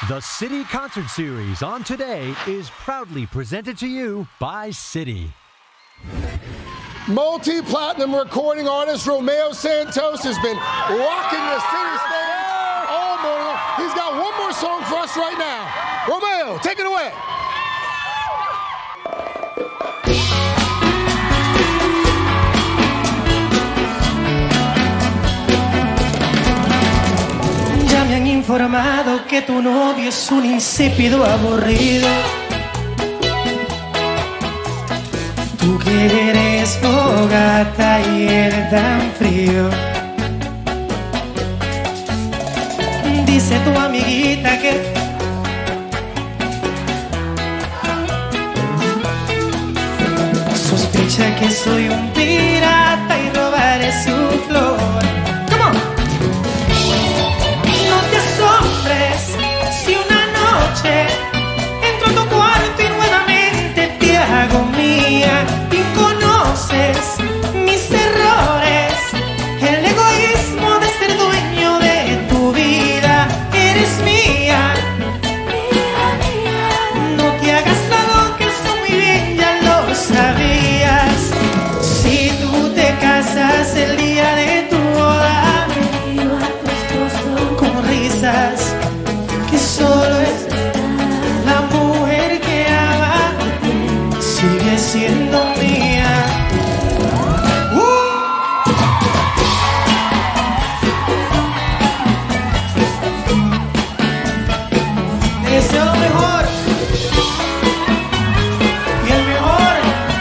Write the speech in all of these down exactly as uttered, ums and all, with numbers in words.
The City Concert Series on Today is proudly presented to you by City. Multi-platinum recording artist Romeo Santos has been rocking the City stage all morning long. He's got one more song for us right now. Romeo, take it away. Ya me han informado que tu novio es un insípido aburrido. Tú que eres fogata y él tan frío. Dice tu amiguita que sospecha que soy un pirata y robaré su flor. Come on. No te asombres si una noche entro a tu cuarto y nuevamente te hago mía. Y conoces mis errores, el egoísmo de ser dueño de tu vida. Eres mía, no te hagas la loca, eso muy bien ya lo sabías. Si tú te casas el día de tu boda con risas, que solo es la mujer que ama, sigue siendo mía. Te deseo lo mejor y el mejor.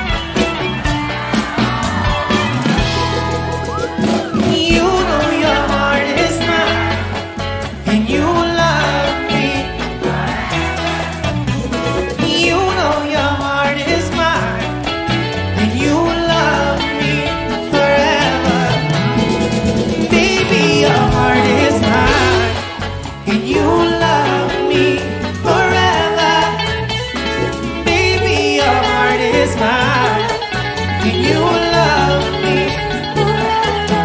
You know your heart is mine and you love me. You know your heart is mine and you love me forever. Baby, your heart is mine and you love me forever. Baby, your heart is mine and you love me forever.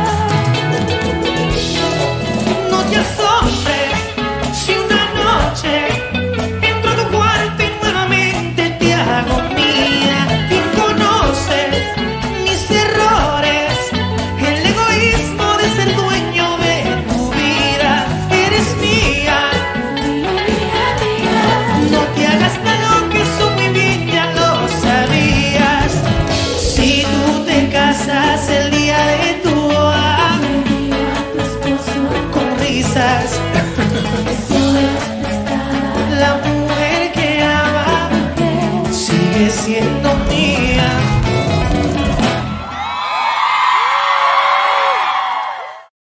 No te asombres si una noche entro a tu cuarto y nuevamente te hago mía. Y conoces mis errores, el egoísmo de ser dueño de tu vida. Eres mía, no te hagas la loca, eso muy bien ya lo sabías. Si tú te casas el día de tu boda con risas, la mujer que ama sigue siendo mía.